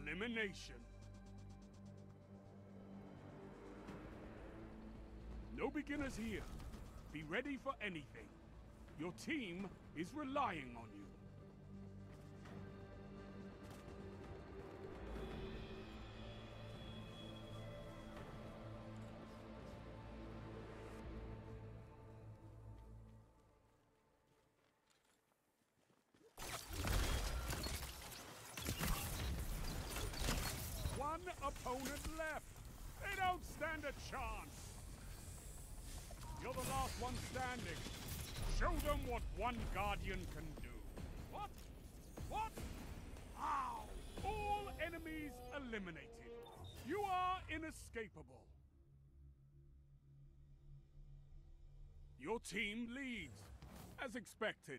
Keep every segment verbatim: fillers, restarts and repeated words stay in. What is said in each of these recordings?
elimination. No beginners here. Be ready for anything. Your team is relying on you. One opponent left. They don't stand a chance. You're the last one standing. Show them what one Guardian can do. What? What? Ow! All enemies eliminated. You are inescapable. Your team leads, as expected.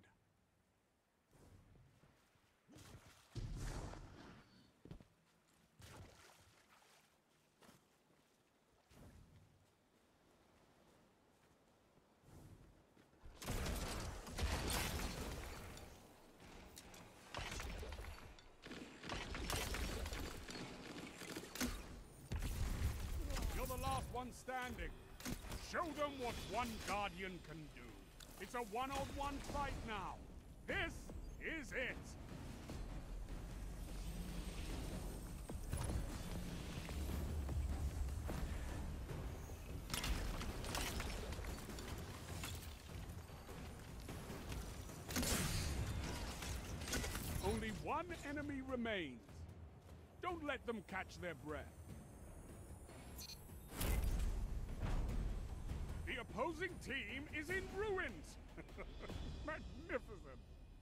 One standing. Show them what one Guardian can do. It's a one-on-one fight now. This is it. Only one enemy remains. Don't let them catch their breath. The opposing team is in ruins! Magnificent!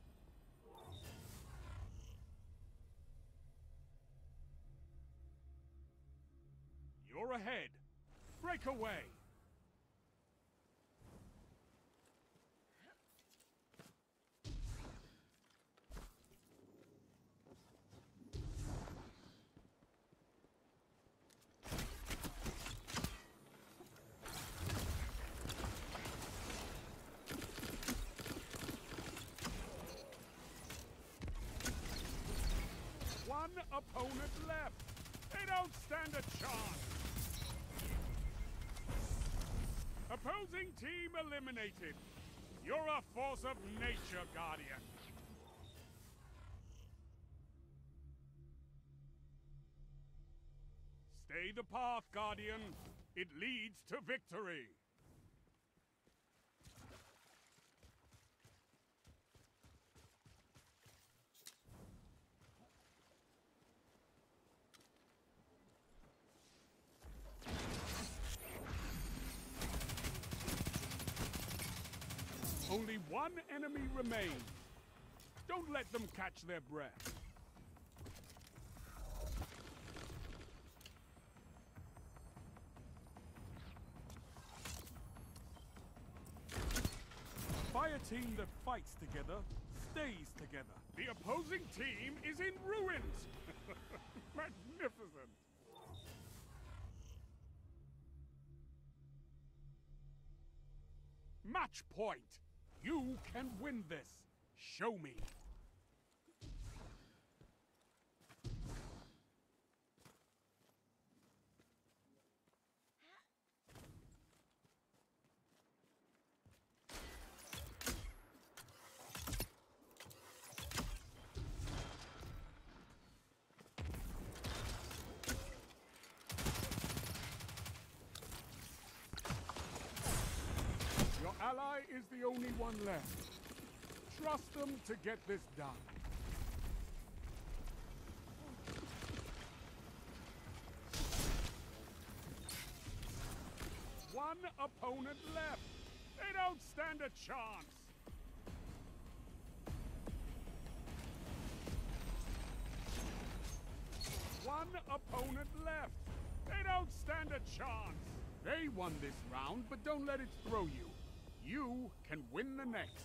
You're ahead. Break away! One opponent left. They don't stand a chance. Opposing team eliminated. You're a force of nature, Guardian. Stay the path, Guardian. It leads to victory. Only one enemy remains. Don't let them catch their breath. Fire team that fights together stays together. The opposing team is in ruins. Magnificent. Match point. You can win this. Show me. Your ally is the only one left. Trust them to get this done. One opponent left. They don't stand a chance. One opponent left. They don't stand a chance. They won this round, but don't let it throw you. You can win the next.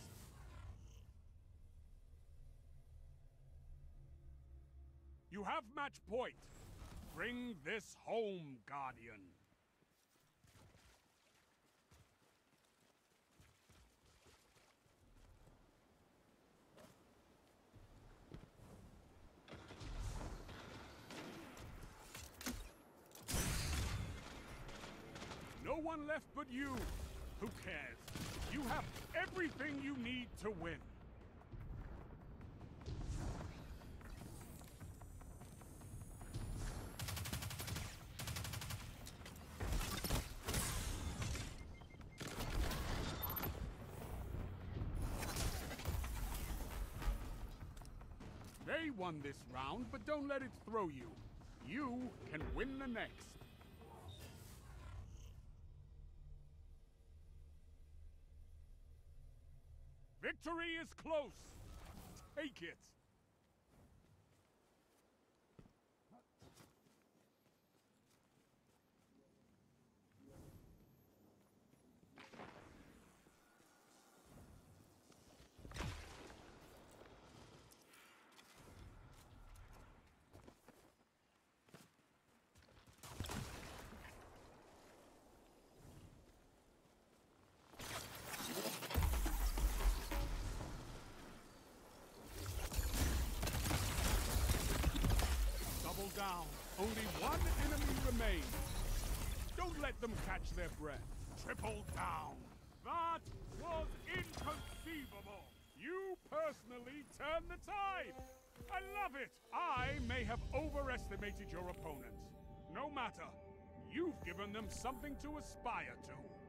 You have match point. Bring this home, Guardian. one left but you. Who cares? You have everything you need to win. They won this round, but don't let it throw you. You can win the next. Victory is close. Take it. Down. Only one enemy remains. Don't let them catch their breath. Triple down. That was inconceivable. You personally turned the tide. I love it. I may have overestimated your opponents. No matter. You've given them something to aspire to.